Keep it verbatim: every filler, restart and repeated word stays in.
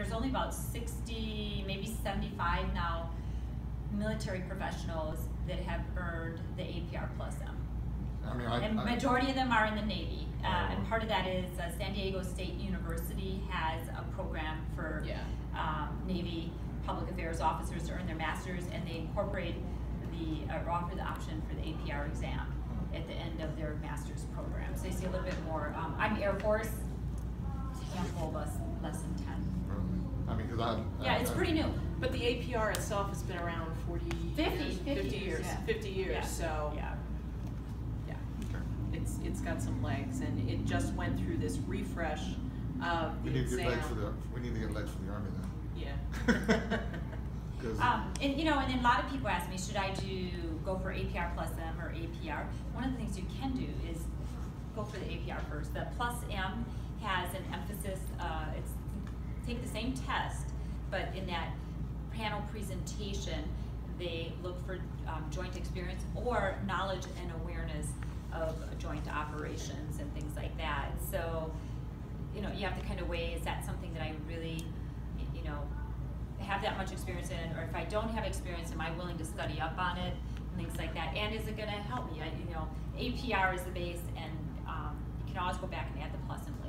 there's only about sixty, maybe seventy-five now military professionals that have earned the A P R plus M. I mean, I, and I, majority of them are in the Navy, uh, oh. and part of that is uh, San Diego State University has a program for yeah. um, Navy public affairs officers to earn their masters, and they incorporate the uh, offer the option for the A P R exam at the end of their master's program. So they see a little bit more. Um, I'm Air Force, handful of us, less than ten. I mean, because I yeah, it's I, pretty new. But the A P R itself has been around forty, fifty, years, fifty, fifty years, yeah. fifty years. Yeah. So yeah, yeah, it's it's got some legs, and it just went through this refresh of we the need to exam. get legs for the we need to get legs for the Army then. Yeah. um, and you know, and then a lot of people ask me, should I do go for A P R plus M or A P R? One of the things you can do is go for the A P R first. The plus M has an emphasis. Uh, it's take the same test, but in that panel presentation, they look for um, joint experience or knowledge and awareness of joint operations and things like that. So, you know, you have to kind of weigh, is that something that I really, you know, have that much experience in, or if I don't have experience, am I willing to study up on it and things like that? And is it going to help me? I, you know, A P R is the base, and um, you can always go back and add the plus and